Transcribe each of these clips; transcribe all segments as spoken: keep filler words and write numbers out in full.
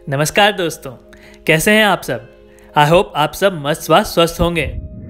नमस्कार दोस्तों, कैसे हैं आप सब। आई होप आप सब मस्त व स्वस्थ होंगे।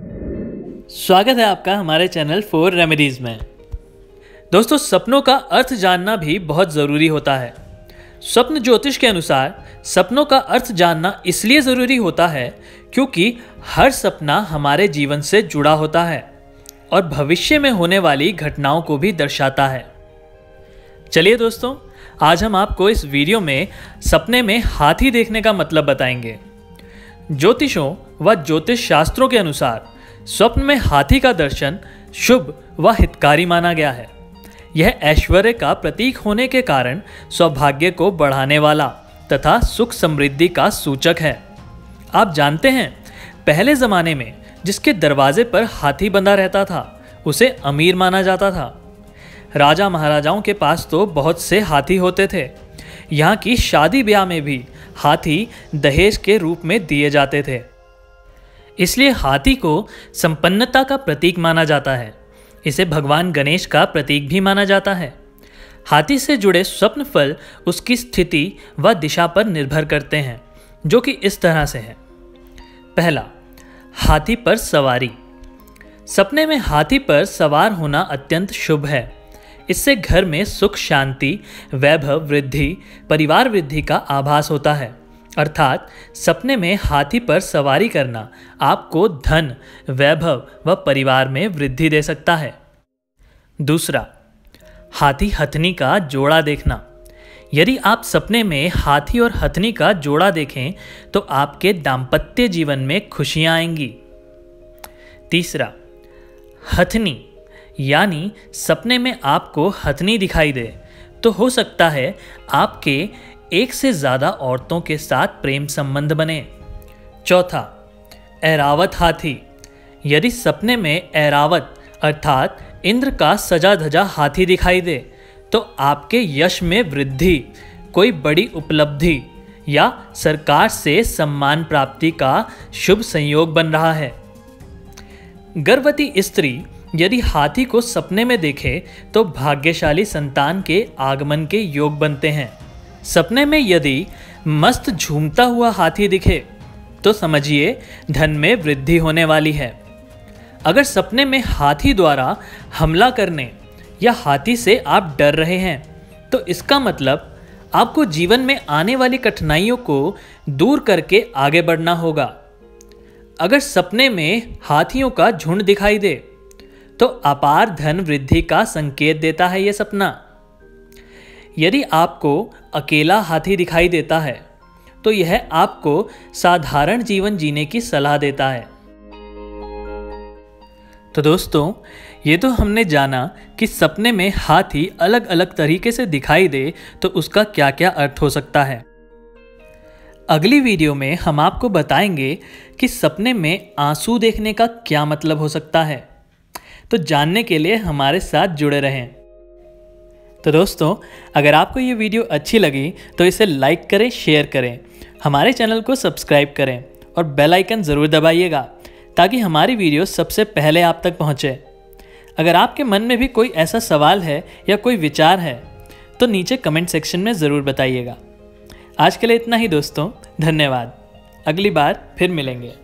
स्वागत है आपका हमारे चैनल फोर रेमेडीज में। दोस्तों, सपनों का अर्थ जानना भी बहुत ज़रूरी होता है। स्वप्न ज्योतिष के अनुसार सपनों का अर्थ जानना इसलिए ज़रूरी होता है क्योंकि हर सपना हमारे जीवन से जुड़ा होता है और भविष्य में होने वाली घटनाओं को भी दर्शाता है। चलिए दोस्तों, आज हम आपको इस वीडियो में सपने में हाथी देखने का मतलब बताएंगे। ज्योतिषों व ज्योतिष शास्त्रों के अनुसार स्वप्न में हाथी का दर्शन शुभ व हितकारी माना गया है। यह ऐश्वर्य का प्रतीक होने के कारण सौभाग्य को बढ़ाने वाला तथा सुख समृद्धि का सूचक है। आप जानते हैं, पहले ज़माने में जिसके दरवाजे पर हाथी बंधा रहता था उसे अमीर माना जाता था। राजा महाराजाओं के पास तो बहुत से हाथी होते थे। यहाँ की शादी ब्याह में भी हाथी दहेज के रूप में दिए जाते थे। इसलिए हाथी को संपन्नता का प्रतीक माना जाता है। इसे भगवान गणेश का प्रतीक भी माना जाता है। हाथी से जुड़े स्वप्न फल उसकी स्थिति व दिशा पर निर्भर करते हैं, जो कि इस तरह से है। पहला, हाथी पर सवारी। सपने में हाथी पर सवार होना अत्यंत शुभ है। इससे घर में सुख, शांति, वैभव, वृद्धि, परिवार वृद्धि का आभास होता है। अर्थात सपने में हाथी पर सवारी करना आपको धन, वैभव व परिवार में वृद्धि दे सकता है। दूसरा, हाथी हथनी का जोड़ा देखना। यदि आप सपने में हाथी और हथनी का जोड़ा देखें तो आपके दाम्पत्य जीवन में खुशियां आएंगी। तीसरा, हथनी यानी सपने में आपको हथनी दिखाई दे तो हो सकता है आपके एक से ज़्यादा औरतों के साथ प्रेम संबंध बने। चौथा, ऐरावत हाथी। यदि सपने में ऐरावत अर्थात इंद्र का सजा धजा हाथी दिखाई दे तो आपके यश में वृद्धि, कोई बड़ी उपलब्धि या सरकार से सम्मान प्राप्ति का शुभ संयोग बन रहा है। गर्भवती स्त्री यदि हाथी को सपने में देखे तो भाग्यशाली संतान के आगमन के योग बनते हैं। सपने में यदि मस्त झूमता हुआ हाथी दिखे तो समझिए धन में वृद्धि होने वाली है। अगर सपने में हाथी द्वारा हमला करने या हाथी से आप डर रहे हैं तो इसका मतलब आपको जीवन में आने वाली कठिनाइयों को दूर करके आगे बढ़ना होगा। अगर सपने में हाथियों का झुंड दिखाई दे तो अपार धन वृद्धि का संकेत देता है यह सपना। यदि आपको अकेला हाथी दिखाई देता है तो यह आपको साधारण जीवन जीने की सलाह देता है। तो दोस्तों, ये तो हमने जाना कि सपने में हाथी अलग अलग तरीके से दिखाई दे तो उसका क्या क्या अर्थ हो सकता है। अगली वीडियो में हम आपको बताएंगे कि सपने में आंसू देखने का क्या मतलब हो सकता है। तो जानने के लिए हमारे साथ जुड़े रहें। तो दोस्तों, अगर आपको ये वीडियो अच्छी लगी तो इसे लाइक करें, शेयर करें, हमारे चैनल को सब्सक्राइब करें और बेल आइकन ज़रूर दबाइएगा ताकि हमारी वीडियो सबसे पहले आप तक पहुंचे। अगर आपके मन में भी कोई ऐसा सवाल है या कोई विचार है तो नीचे कमेंट सेक्शन में ज़रूर बताइएगा। आज के लिए इतना ही दोस्तों, धन्यवाद। अगली बार फिर मिलेंगे।